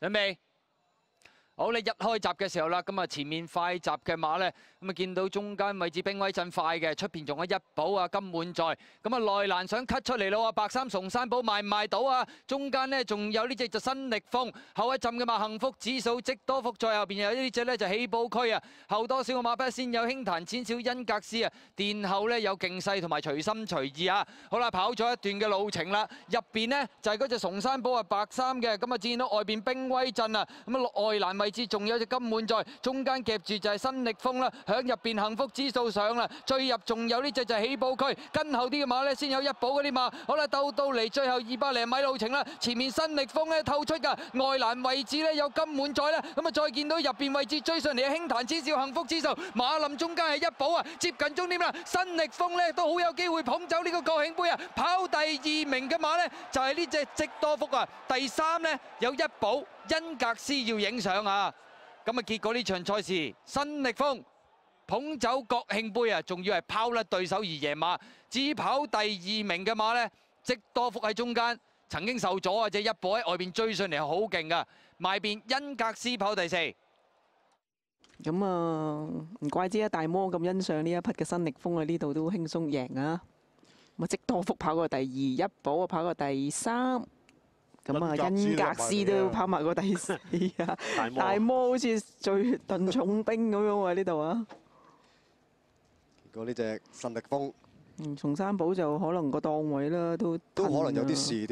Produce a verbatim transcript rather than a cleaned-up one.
準備。好，你一開閘嘅時候啦，咁啊前面快閘嘅馬咧，咁啊見到中間位置兵威陣快嘅，出邊仲有一寶啊金滿載，咁啊內欄想 cut 出嚟咯喎，白衫崇山寶賣唔賣到啊？中間呢仲有呢隻就新力風，後一陣嘅馬幸福指數積多福，再後邊有呢隻咧就起寶區啊，後多少個馬匹先有輕彈淺小恩格斯啊，殿後咧有勁勢同埋隨心隨意啊。好啦，跑咗一段嘅路程啦，入邊呢就係嗰隻崇山寶啊白衫嘅，咁啊見到外邊兵威陣啊，咁啊外欄位置仲有隻金滿載，中間夾住就係新力風啦，響入邊幸福指數上啦，最入仲有呢隻就係起寶區，跟後啲嘅馬咧先有一寶嗰啲馬，好啦鬥到嚟最後二百零米路程啦，前面新力風咧透出㗎，外欄位置咧有金滿載啦，咁啊再見到入邊位置追上嚟嘅輕彈之兆幸福指數，馬林中間係一寶啊，接近終點啦，新力風咧都好有機會捧走呢個國慶杯啊，跑第二名嘅馬咧就係呢隻積多福啊，第三咧有一寶恩格斯要影相啊。咁啊，結果呢場賽事，新力風捧走國慶杯啊，仲要係拋甩對手而贏馬。至於跑第二名嘅馬呢，積多福喺中間，曾經受阻啊，隻一寶喺外邊追上嚟係好勁噶。埋邊恩格斯跑第四。 咁啊，唔怪之啊，大魔咁欣賞呢一匹嘅新力風啊，呢度都輕鬆贏啊。咁啊，積多福跑過第二，一寶啊跑過第三。咁啊，恩格斯都跑埋個第四啊！大魔好似最燉重兵咁樣喎呢度啊！ 結果呢隻新力風， 嗯，松山寶就可能個檔位啦，都都可能有啲事。